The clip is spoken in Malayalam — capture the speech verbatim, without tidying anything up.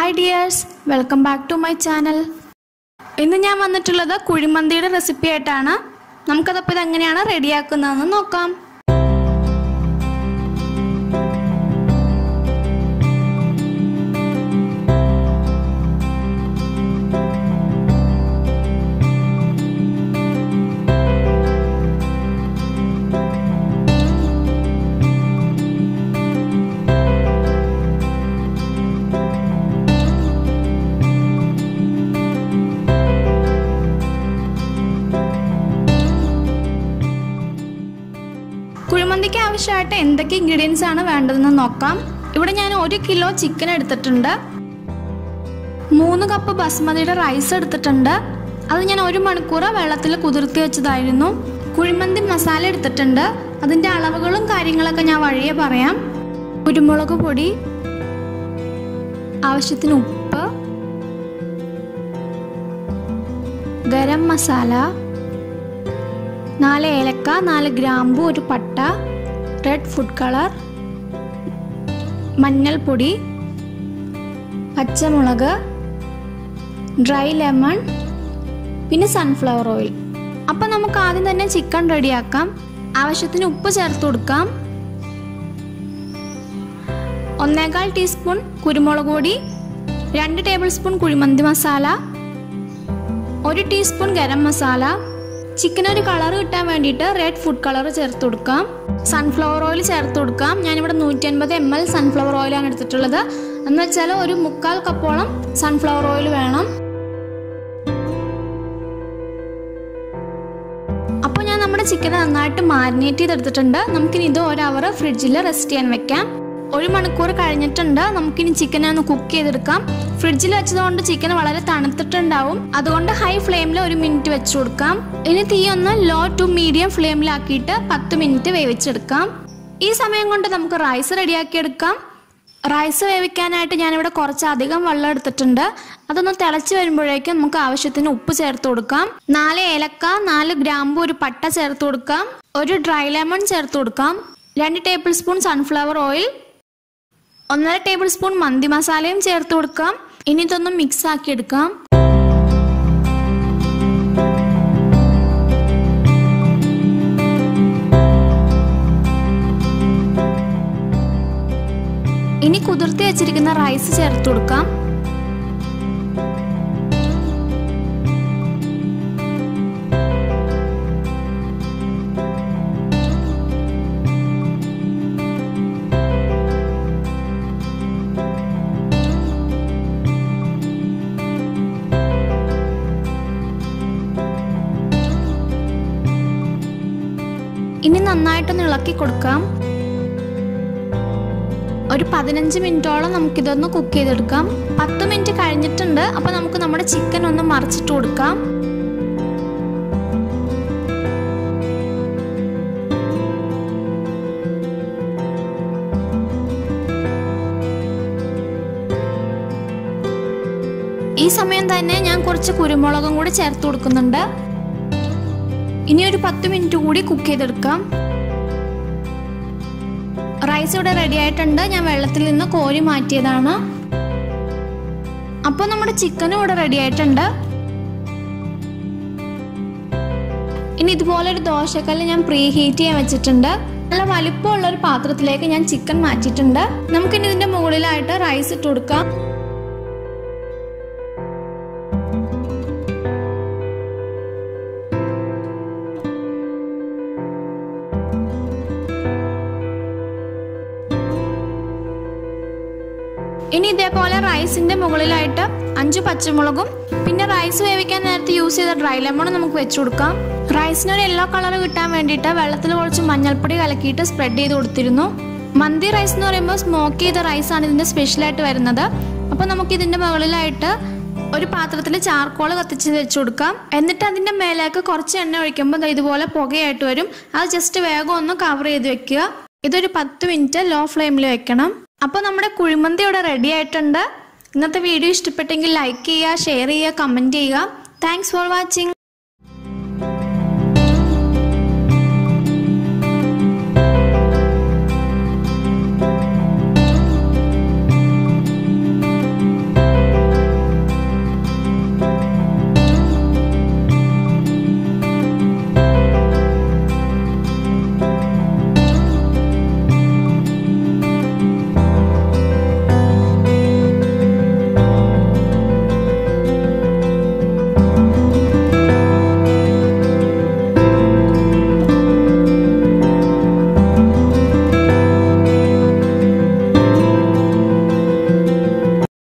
Hi dears, welcome back to my channel. ഇന്ന് ഞാൻ വന്നിട്ടുള്ളത് കുഴിമന്തിയുടെ റെസിപ്പി ആയിട്ടാണ്. നമുക്കത് അപ്പോൾ എങ്ങനെയാണ് റെഡിയാക്കുന്നതെന്ന് നോക്കാം. കുഴിമന്തിക്ക് ആവശ്യമായിട്ട് എന്തൊക്കെ ഇൻഗ്രീഡിയൻസ് ആണ് വേണ്ടതെന്ന് നോക്കാം. ഇവിടെ ഞാൻ ഒരു കിലോ ചിക്കൻ എടുത്തിട്ടുണ്ട്, മൂന്ന് കപ്പ് ബസ്മതിയുടെ റൈസ് എടുത്തിട്ടുണ്ട്. അത് ഞാൻ ഒരു മണിക്കൂർ വെള്ളത്തിൽ കുതിർത്തി വെച്ചതായിരുന്നു. കുഴിമന്തി മസാല എടുത്തിട്ടുണ്ട്, അതിൻ്റെ അളവുകളും കാര്യങ്ങളൊക്കെ ഞാൻ വഴിയെ പറയാം. കുരുമുളക് പൊടി, ആവശ്യത്തിന് ഉപ്പ്, ഗരം മസാല, നാല് ഏലക്ക, നാല് ഗ്രാമ്പു, ഒരു പട്ട, റെഡ് ഫുഡ് കളർ, മഞ്ഞൾപ്പൊടി, പച്ചമുളക്, ഡ്രൈ ലെമൺ, പിന്നെ സൺഫ്ലവർ ഓയിൽ. അപ്പം നമുക്ക് ആദ്യം തന്നെ ചിക്കൻ റെഡിയാക്കാം. ആവശ്യത്തിന് ഉപ്പ് ചേർത്ത് കൊടുക്കാം. ഒന്നേകാൽ ടീസ്പൂൺ കുരുമുളക് പൊടി, രണ്ട് ടേബിൾ സ്പൂൺ കുഴിമന്തി മസാല, ഒരു ടീസ്പൂൺ ഗരം മസാല. ചിക്കന് ഒരു കളർ കിട്ടാൻ വേണ്ടിയിട്ട് റെഡ് ഫുഡ് കളർ ചേർത്ത് കൊടുക്കാം. സൺഫ്ലവർ ഓയിൽ ചേർത്ത് കൊടുക്കാം. ഞാനിവിടെ നൂറ്റി അൻപത് എം എൽ സൺഫ്ലവർ ഓയിലാണ് എടുത്തിട്ടുള്ളത്. എന്ന് വെച്ചാൽ ഒരു മുക്കാൽ കപ്പോളം സൺഫ്ലവർ ഓയിൽ വേണം. അപ്പോൾ ഞാൻ നമ്മുടെ ചിക്കനെ നന്നായിട്ട് മാരിനേറ്റ് ചെയ്തെടുത്തിട്ടുണ്ട്. നമുക്കിനി ഇത് ഒരു അവർ ഫ്രിഡ്ജിൽ റെസ്റ്റ് ചെയ്യാൻ വെക്കാം. ഒരു മണിക്കൂർ കഴിഞ്ഞിട്ടുണ്ട്. നമുക്കിനി ചിക്കനെ ഒന്ന് കുക്ക് ചെയ്തെടുക്കാം. ഫ്രിഡ്ജിൽ വെച്ചതുകൊണ്ട് ചിക്കൻ വളരെ തണുത്തിട്ടുണ്ടാവും, അതുകൊണ്ട് ഹൈ ഫ്ലെയിമിൽ ഒരു മിനിറ്റ് വെച്ച് കൊടുക്കാം. ഇനി തീ ഒന്ന് ലോ ടു മീഡിയം ഫ്ലെയിമിലാക്കിയിട്ട് പത്ത് മിനിറ്റ് വേവിച്ചെടുക്കാം. ഈ സമയം കൊണ്ട് നമുക്ക് റൈസ് റെഡിയാക്കി എടുക്കാം. റൈസ് വേവിക്കാനായിട്ട് ഞാനിവിടെ കുറച്ചധികം വെള്ളം എടുത്തിട്ടുണ്ട്. അതൊന്ന് തിളച്ച് വരുമ്പോഴേക്കും നമുക്ക് ആവശ്യത്തിന് ഉപ്പ് ചേർത്ത് കൊടുക്കാം. നാല് ഏലക്ക, നാല് ഗ്രാമ്പു, ഒരു പട്ട ചേർത്ത് കൊടുക്കാം. ഒരു ഡ്രൈ ലെമൺ ചേർത്ത് കൊടുക്കാം. രണ്ട് ടേബിൾ സ്പൂൺ സൺഫ്ലവർ ഓയിൽ, ഒന്നര ടേബിൾ സ്പൂൺ മന്തി മസാലയും ചേർത്ത് കൊടുക്കാം. ഇനി ഇതൊന്ന് മിക്സ് ആക്കി എടുക്കാം. ഇനി കുതിർത്തി വെച്ചിരിക്കുന്ന റൈസ് ചേർത്ത് കൊടുക്കാം. ഇനി നന്നായിട്ടൊന്ന് ഇളക്കി കൊടുക്കാം. ഒരു പതിനഞ്ച് മിനിറ്റോളം നമുക്കിതൊന്ന് കുക്ക് ചെയ്തെടുക്കാം. പത്ത് മിനിറ്റ് കഴിഞ്ഞിട്ടുണ്ട്. അപ്പോൾ നമുക്ക് നമ്മുടെ ചിക്കൻ ഒന്ന് മറിച്ചിട്ട് കൊടുക്കാം. ഈ സമയം തന്നെ ഞാൻ കുറച്ച് കുരുമുളകും കൂടി ചേർത്ത് കൊടുക്കുന്നുണ്ട്. ഇനി ഒരു പത്ത് മിനിറ്റ് കൂടി കുക്ക് ചെയ്തെടുക്കാം. റൈസ് ഇവിടെ റെഡി ആയിട്ടുണ്ട്. ഞാൻ വെള്ളത്തിൽ നിന്ന് കോരി മാറ്റിയതാണ്. അപ്പോൾ നമ്മുടെ ചിക്കനും ഇവിടെ റെഡി ആയിട്ടുണ്ട്. ഇനി ഇതുപോലെ ഒരു ദോശക്കല്ല് ഞാൻ പ്രീ ഹീറ്റ് ചെയ്യാൻ വെച്ചിട്ടുണ്ട്. നല്ല വലിപ്പമുള്ള ഒരു പാത്രത്തിലേക്ക് ഞാൻ ചിക്കൻ മാറ്റിയിട്ടുണ്ട്. നമുക്കിനി ഇതിന്റെ മുകളിലായിട്ട് റൈസ് ഇട്ട് കൊടുക്കാം. ഇനി ഇതേപോലെ റൈസിന്റെ മുകളിലായിട്ട് അഞ്ച് പച്ചമുളകും പിന്നെ റൈസ് വേവിക്കാൻ നേരത്തെ യൂസ് ചെയ്ത ഡ്രൈ ലെമണും നമുക്ക് വെച്ചു കൊടുക്കാം. റൈസിന് ഒരു യെല്ലോ കളർ കിട്ടാൻ വേണ്ടിയിട്ട് വെള്ളത്തിൽ കുറച്ച് മഞ്ഞൾപ്പൊടി കലക്കിയിട്ട് സ്പ്രെഡ് ചെയ്ത് കൊടുത്തിരുന്നു. മന്തി റൈസ് എന്ന് പറയുമ്പോൾ സ്മോക്ക് ചെയ്ത റൈസാണ് ഇതിന്റെ സ്പെഷ്യലായിട്ട് വരുന്നത്. അപ്പോൾ നമുക്ക് ഇതിന്റെ മുകളിലായിട്ട് ഒരു പാത്രത്തിൽ ചാർക്കോൾ കത്തിച്ച് വെച്ചു കൊടുക്കാം. എന്നിട്ട് അതിന്റെ മേലേക്ക് കുറച്ച് എണ്ണ ഒഴിക്കുമ്പോൾ ഇതുപോലെ പുകയായിട്ട് വരും. അത് ജസ്റ്റ് വേഗം ഒന്ന് കവർ ചെയ്ത് വെക്കുക. ഇതൊരു പത്ത് മിനിറ്റ് ലോ ഫ്ലെയിമിൽ വെക്കണം. അപ്പോൾ നമ്മുടെ കുഴിമന്തി ഇവിടെ റെഡി ആയിട്ടുണ്ട്. ഇന്നത്തെ വീഡിയോ ഇഷ്ടപ്പെട്ടെങ്കിൽ ലൈക്ക് ചെയ്യുക, ഷെയർ ചെയ്യുക, കമൻറ്റ് ചെയ്യുക. Thanks for watching.